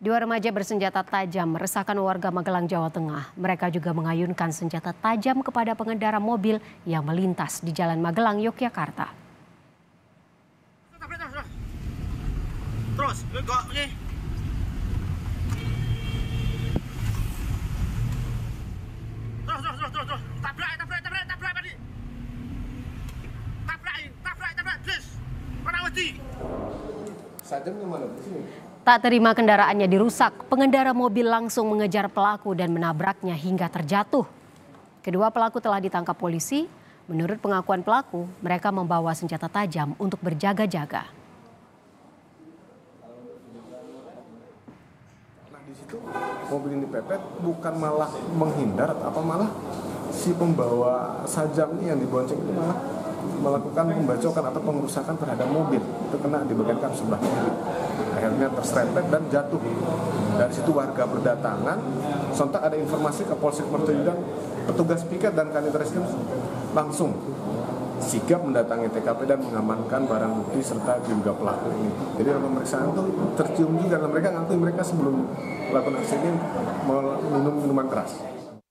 Dua remaja bersenjata tajam meresahkan warga Magelang, Jawa Tengah. Mereka juga mengayunkan senjata tajam kepada pengendara mobil yang melintas di Jalan Magelang, Yogyakarta. Terus, enggak nih. Terus. Tabrak tadi. Tabrak, please. Penawati. Sajam kemana? Tak terima kendaraannya dirusak, pengendara mobil langsung mengejar pelaku dan menabraknya hingga terjatuh. Kedua pelaku telah ditangkap polisi. Menurut pengakuan pelaku, mereka membawa senjata tajam untuk berjaga-jaga. Nah, di situ mobil ini pepet bukan malah menghindar atau apa, malah si pembawa sajam ini yang dibonceng itu malah melakukan pembacokan atau pengerusakan terhadap mobil. Itu kena di bagian kap sebelah kiri. Akhirnya terserempet dan jatuh. Dari situ warga berdatangan, sontak ada informasi ke Polsek Mertoyudan, petugas piket dan Kanit Reskrim langsung sigap mendatangi TKP dan mengamankan barang bukti serta juga pelaku ini. Jadi dalam pemeriksaan itu tercium juga, dan mereka ngakui mereka sebelum melakukan aksi ini minum minuman keras.